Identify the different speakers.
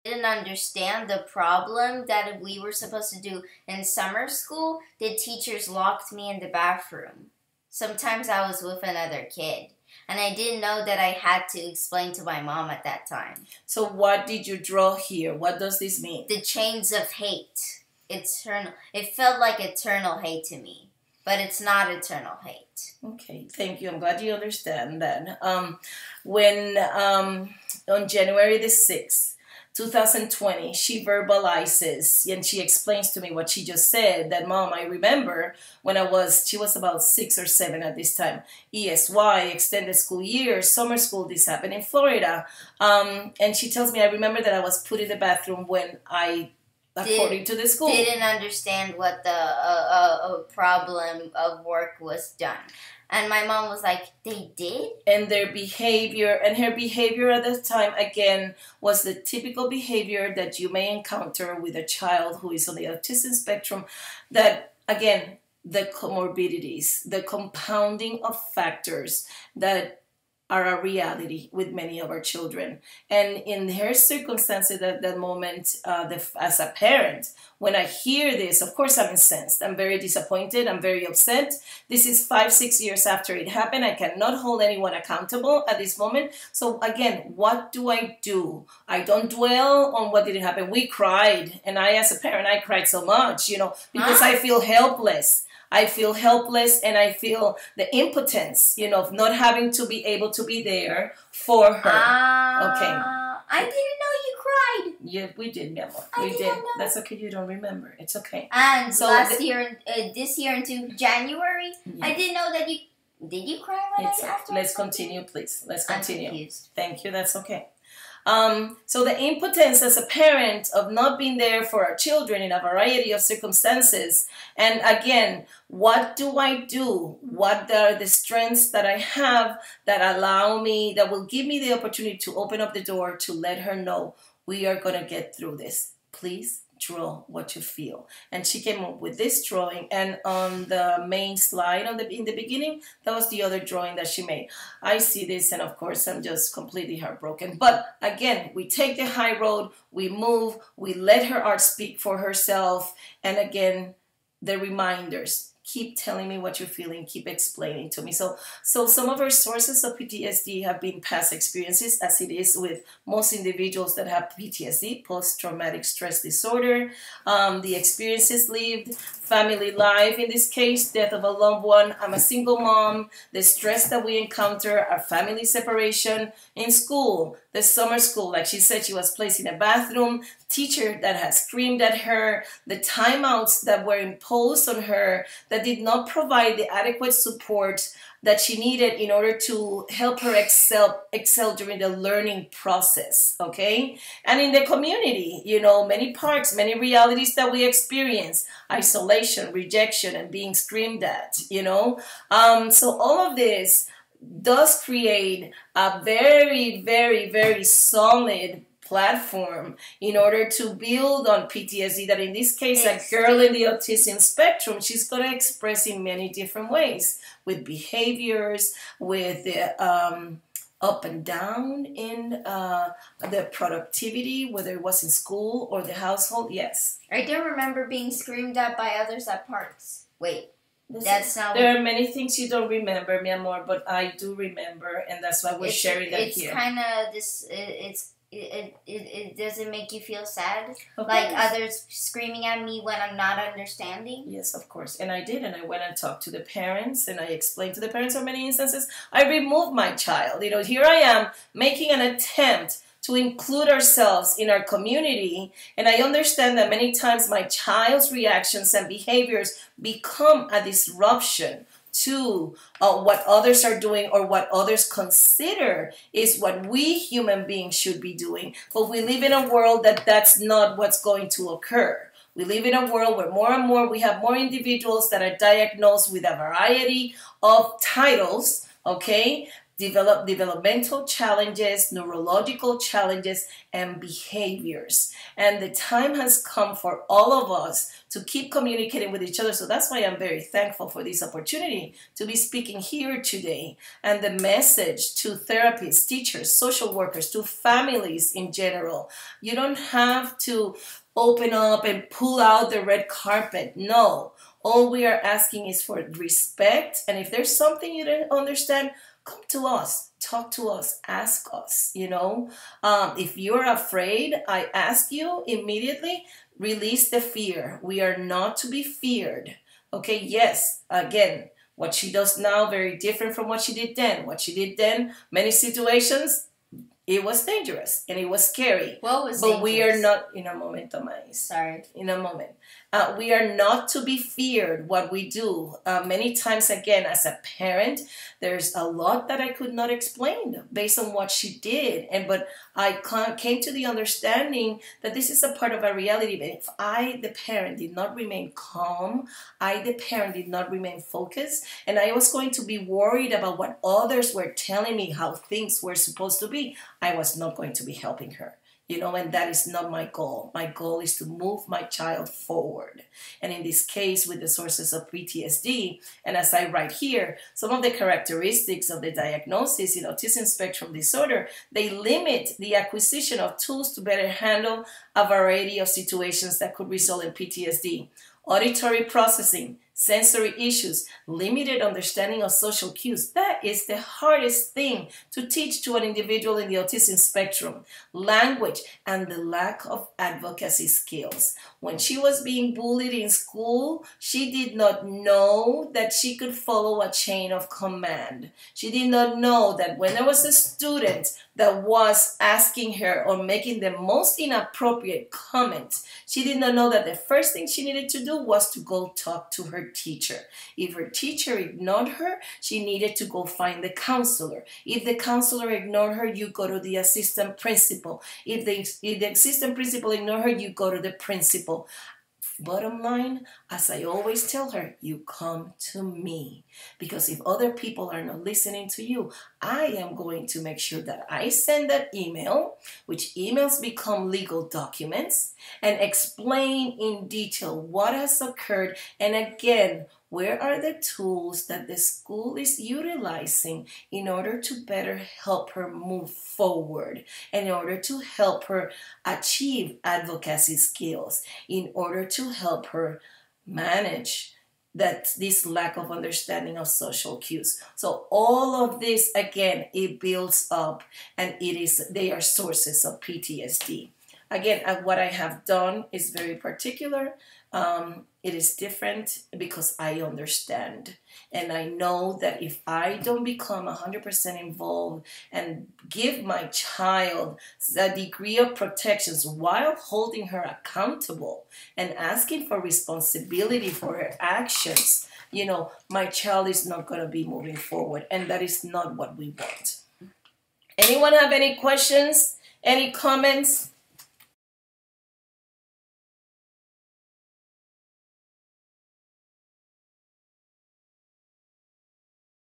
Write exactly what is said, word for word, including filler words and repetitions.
Speaker 1: didn't understand the problem that we were supposed to do in summer school, the teachers locked me in the bathroom. Sometimes I was with another kid. And I didn't know that I had to explain to my mom at that time.
Speaker 2: So what did you draw here? What does this mean?
Speaker 1: The chains of hate. Eternal. It felt like eternal hate to me. But it's not eternal hate.
Speaker 2: Okay, thank you. I'm glad you understand that. Um, when um, on January the sixth, two thousand twenty, she verbalizes and she explains to me what she just said, that, Mom, I remember when I was, she was about six or seven at this time, E S Y, extended school year, summer school, this happened in Florida. Um, and she tells me, I remember that I was put in the bathroom when I, according
Speaker 1: Did,
Speaker 2: to the school.
Speaker 1: Didn't understand what the uh, uh, problem of work was done. And my mom was like, they did?
Speaker 2: And their behavior, and her behavior at the time, again, was the typical behavior that you may encounter with a child who is on the autism spectrum, that, again, the comorbidities, the compounding of factors that are a reality with many of our children. And in her circumstances at that moment, uh, the, as a parent, when I hear this, of course I'm incensed. I'm very disappointed. I'm very upset. This is five, six years after it happened. I cannot hold anyone accountable at this moment. So again, what do I do? I don't dwell on what didn't happen. We cried. And I, as a parent, I cried so much, you know, because
Speaker 1: huh?
Speaker 2: I feel helpless. I feel helpless and I feel the impotence, you know, of not having to be able to be there for her.
Speaker 1: Uh,
Speaker 2: okay.
Speaker 1: I didn't know you cried.
Speaker 2: Yeah, we did, mi amor.
Speaker 1: I
Speaker 2: We
Speaker 1: didn't
Speaker 2: did.
Speaker 1: know.
Speaker 2: That's okay. You don't remember. It's okay.
Speaker 1: And
Speaker 2: So
Speaker 1: last
Speaker 2: the-
Speaker 1: year, uh, this year into January,
Speaker 2: Yeah.
Speaker 1: I didn't know that you, did you cry when
Speaker 2: It's,
Speaker 1: I after
Speaker 2: let's
Speaker 1: I
Speaker 2: continue, please. Let's
Speaker 1: I'm
Speaker 2: continue.
Speaker 1: confused.
Speaker 2: Thank you. That's okay. Um, so the impotence as a parent of not being there for our children in a variety of circumstances. And again, what do I do? What are the strengths that I have that allow me, that will give me the opportunity to open up the door to let her know we are going to get through this. Please draw what you feel. And she came up with this drawing, and on the main slide on the in the beginning, that was the other drawing that she made. I see this, and of course I'm just completely heartbroken. But again, we take the high road, we move, we let her art speak for herself, and again, the reminders. Keep telling me what you're feeling. Keep explaining to me. So, so some of our sources of P T S D have been past experiences, as it is with most individuals that have P T S D, post-traumatic stress disorder, um, the experiences lived, family life, in this case, death of a loved one. I'm a single mom, the stress that we encounter, our family separation, in school, the summer school, like she said, she was placed in a bathroom, teacher that has screamed at her, the timeouts that were imposed on her that did not provide the adequate support that she needed in order to help her excel excel during the learning process, okay? And in the community, you know, many parts, many realities that we experience, isolation, rejection, and being screamed at, you know? Um, so all of this does create a very, very, very solid platform in order to build on P T S D, that in this case, a girl in the autism spectrum, she's going to express in many different ways, with behaviors, with the um, up and down in uh, the productivity, whether it was in school or the household. Yes.
Speaker 1: I do remember being screamed at by others at parks. Wait.
Speaker 2: This
Speaker 1: That's
Speaker 2: is,
Speaker 1: not.
Speaker 2: there are many things you don't remember, mi amor, but I do remember, and that's why we're
Speaker 1: it's,
Speaker 2: sharing that
Speaker 1: it's
Speaker 2: here.
Speaker 1: It's kind of this. It, it's it, it it doesn't make you feel sad,
Speaker 2: Of
Speaker 1: like
Speaker 2: course.
Speaker 1: others screaming at me when I'm not understanding.
Speaker 2: Yes, of course, and I did, and I went and talked to the parents, and I explained to the parents on many instances. I removed my child. You know, here I am making an attempt to include ourselves in our community. And I understand that many times my child's reactions and behaviors become a disruption to uh, what others are doing or what others consider is what we human beings should be doing. But we live in a world that that's not what's going to occur. We live in a world where more and more we have more individuals that are diagnosed with a variety of titles, okay? develop developmental challenges, neurological challenges, and behaviors. And the time has come for all of us to keep communicating with each other. So that's why I'm very thankful for this opportunity to be speaking here today. And the message to therapists, teachers, social workers, to families in general, you don't have to open up and pull out the red carpet. No. All we are asking is for respect. And if there's something you don't understand, come to us, talk to us, ask us, you know. Um, if you're afraid, I ask you immediately, release the fear. We are not to be feared. Okay, yes, again, what she does now, very different from what she did then. What she did then, many situations, it was dangerous and it was scary.
Speaker 1: What was
Speaker 2: But
Speaker 1: dangerous?
Speaker 2: we are not, in a moment, Tomais.
Speaker 1: Sorry.
Speaker 2: In a moment. Uh, we are not to be feared what we do. Uh, many times, again, as a parent, there's a lot that I could not explain based on what she did. And but I came to the understanding that this is a part of our reality. But if I, the parent, did not remain calm, I, the parent, did not remain focused, and I was going to be worried about what others were telling me how things were supposed to be, I was not going to be helping her. You know, and that is not my goal. My goal is to move my child forward. And in this case, with the sources of P T S D, and as I write here, some of the characteristics of the diagnosis in autism spectrum disorder, they limit the acquisition of tools to better handle a variety of situations that could result in P T S D. Auditory processing, sensory issues, limited understanding of social cues. That is the hardest thing to teach to an individual in the autism spectrum. Language and the lack of advocacy skills. When she was being bullied in school, she did not know that she could follow a chain of command. She did not know that when there was a student that was asking her or making the most inappropriate comment, she did not know that the first thing she needed to do was to go talk to her teacher. If her teacher ignored her, she needed to go find the counselor. If the counselor ignored her, you go to the assistant principal. If the, if the assistant principal ignored her, you go to the principal. Bottom line, as I always tell her, you come to me. Because if other people are not listening to you, I am going to make sure that I send that email, which emails become legal documents, and explain in detail what has occurred. And again, where are the tools that the school is utilizing in order to better help her move forward, in order to help her achieve advocacy skills, in order to help her manage that this lack of understanding of social cues. So all of this, again, it builds up, and it is they are sources of P T S D. Again, uh, what I have done is very particular. Um, it is different because I understand. And I know that if I don't become one hundred percent involved and give my child a degree of protections while holding her accountable and asking for responsibility for her actions, you know, my child is not going to be moving forward. And that is not what we want. Anyone have any questions? Any comments?